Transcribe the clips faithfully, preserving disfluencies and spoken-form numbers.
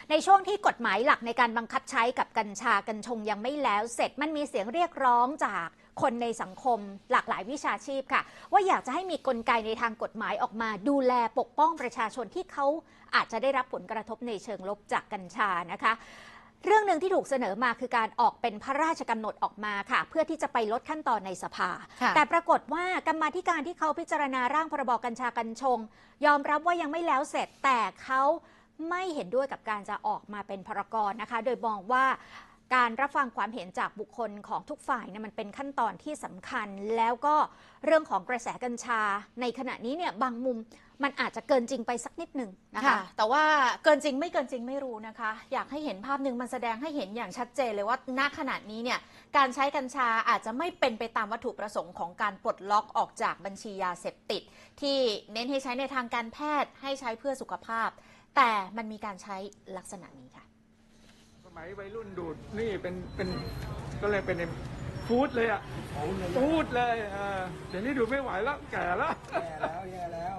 ในช่วงที่กฎหมายหลักในการบังคับใช้กับกัญชากัญชงยังไม่แล้วเสร็จมันมีเสียงเรียกร้องจากคนในสังคมหลากหลายวิชาชีพค่ะว่าอยากจะให้มีกลไกในทางกฎหมายออกมาดูแลปกป้องประชาชนที่เขาอาจจะได้รับผลกระทบในเชิงลบจากกัญชานะคะเรื่องหนึ่งที่ถูกเสนอมาคือการออกเป็นพระราชกำหนดออกมาค่ะเพื่อที่จะไปลดขั้นตอนในสภาแต่ปรากฏว่ากรรมาธิการที่เขาพิจารณาร่างพรบกัญชากัญชงยอมรับว่ายังไม่แล้วเสร็จแต่เขาไม่เห็นด้วยกับการจะออกมาเป็นพรกนะคะโดยมองว่าการรับฟังความเห็นจากบุคคลของทุกฝ่ายเนี่ยมันเป็นขั้นตอนที่สำคัญแล้วก็เรื่องของกระแสกัญชาในขณะนี้เนี่ยบางมุมมันอาจจะเกินจริงไปสักนิดหนึ่งนะคะแต่ว่าเกินจริงไม่เกินจริงไม่รู้นะคะอยากให้เห็นภาพหนึ่งมันแสดงให้เห็นอย่างชัดเจนเลยว่าณขณะนี้เนี่ยการใช้กัญชาอาจจะไม่เป็นไปตามวัตถุประสงค์ของการปลดล็อกออกจากบัญชียาเสพติดที่เน้นให้ใช้ในทางการแพทย์ให้ใช้เพื่อสุขภาพแต่มันมีการใช้ลักษณะนี้ค่ะสมัยวัยรุ่นดูดนี่เป็นเป็นก็เลยเป็นฟูดเลยอ่ะฟูดเลยเออเดี๋ยวนี้ดูไม่ไหวแล้วแก่แล้วแย่แล้วแย่แล้ว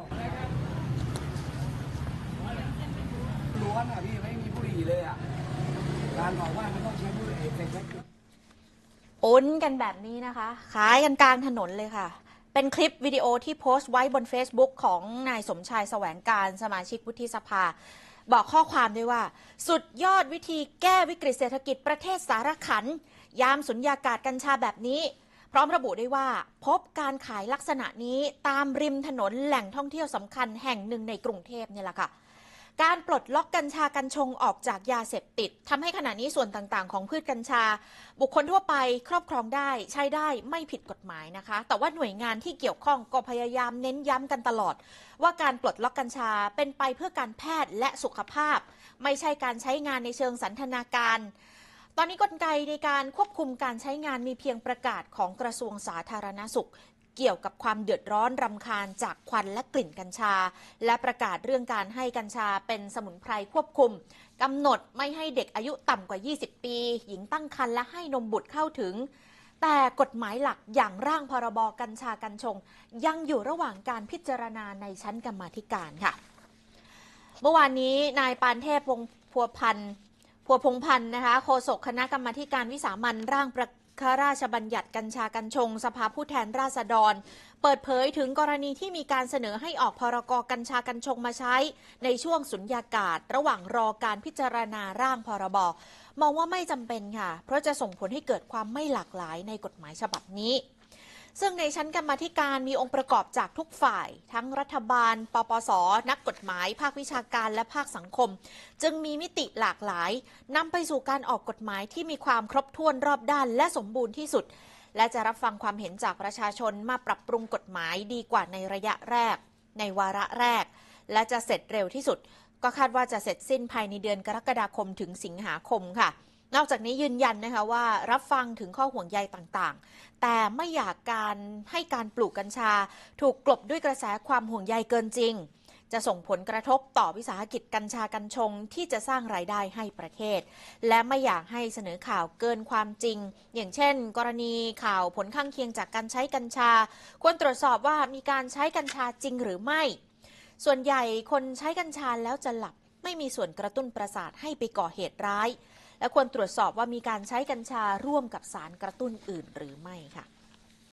ล้วนอ่ะพี่ไม่มีบุหรี่เลยอ่ะการบอกว่ามันต้องใช้บุหรี่เป็นแค่อ้นกันแบบนี้นะคะขายกันกลางถนนเลยค่ะเป็นคลิปวิดีโอที่โพสต์ไว้บน Facebook ของนายสมชายแสวงการสมาชิกวุฒิสภาบอกข้อความด้วยว่าสุดยอดวิธีแก้วิกฤตเศรษฐกิจประเทศสารขันยามสุญญากาศกัญชาแบบนี้พร้อมระบุได้ว่าพบการขายลักษณะนี้ตามริมถนนแหล่งท่องเที่ยวสำคัญแห่งหนึ่งในกรุงเทพนี่แหละค่ะการปลดล็อกกัญชากัญชงออกจากยาเสพติดทำให้ขณะนี้ส่วนต่างๆของพืชกัญชาบุคคลทั่วไปครอบครองได้ใช้ได้ไม่ผิดกฎหมายนะคะแต่ว่าหน่วยงานที่เกี่ยวข้องก็พยายามเน้นย้ำกันตลอดว่าการปลดล็อกกัญชาเป็นไปเพื่อการแพทย์และสุขภาพไม่ใช่การใช้งานในเชิงสันทนาการตอนนี้กลไกในการควบคุมการใช้งานมีเพียงประกาศของกระทรวงสาธารณสุขเกี่ยวกับความเดือดร้อนรำคาญจากควันและกลิ่นกัญชาและประกาศเรื่องการให้กัญชาเป็นสมุนไพรควบคุมกำหนดไม่ให้เด็กอายุต่ำกว่ายี่สิบปีหญิงตั้งครรภ์และให้นมบุตรเข้าถึงแต่กฎหมายหลักอย่างร่างพรบกัญชากัญชงยังอยู่ระหว่างการพิจารณาในชั้นกรรมาธิการค่ะเมื่อวานนี้นายปานเทพวงศ์พัวพันธ์พัวพงพันธ์นะคะโฆษกคณะกรรมาธิการวิสามัญร่างประพระราชบัญญัติกัญชากัญชงสภาผู้แทนราษฎรเปิดเผยถึงกรณีที่มีการเสนอให้ออกพรกกัญชากัญชงมาใช้ในช่วงสุญญากาศระหว่างรอการพิจารณาร่างพรบมองว่าไม่จำเป็นค่ะเพราะจะส่งผลให้เกิดความไม่หลากหลายในกฎหมายฉบับนี้ซึ่งในชั้นกรรมาธิการมีองค์ประกอบจากทุกฝ่ายทั้งรัฐบาลปปสนักกฎหมายภาควิชาการและภาคสังคมจึงมีมิติหลากหลายนำไปสู่การออกกฎหมายที่มีความครบถ้วนรอบด้านและสมบูรณ์ที่สุดและจะรับฟังความเห็นจากประชาชนมาปรับปรุงกฎหมายดีกว่าในระยะแรกในวาระแรกและจะเสร็จเร็วที่สุดก็คาดว่าจะเสร็จสิ้นภายในเดือนกรกฎาคมถึงสิงหาคมค่ะนอกจากนี้ยืนยันนะคะว่ารับฟังถึงข้อห่วงใยต่างๆแต่ไม่อยากการให้การปลูกกัญชาถูกกลบด้วยกระแสความห่วงใยเกินจริงจะส่งผลกระทบต่อวิสาหกิจกัญชากัญชงที่จะสร้างรายได้ให้ประเทศและไม่อยากให้เสนอข่าวเกินความจริงอย่างเช่นกรณีข่าวผลข้างเคียงจากการใช้กัญชาควรตรวจสอบว่ามีการใช้กัญชาจริงหรือไม่ส่วนใหญ่คนใช้กัญชาแล้วจะหลับไม่มีส่วนกระตุ้นประสาทให้ไปก่อเหตุร้ายและควรตรวจสอบว่ามีการใช้กัญชาร่วมกับสารกระตุ้นอื่นหรือไม่ค่ะ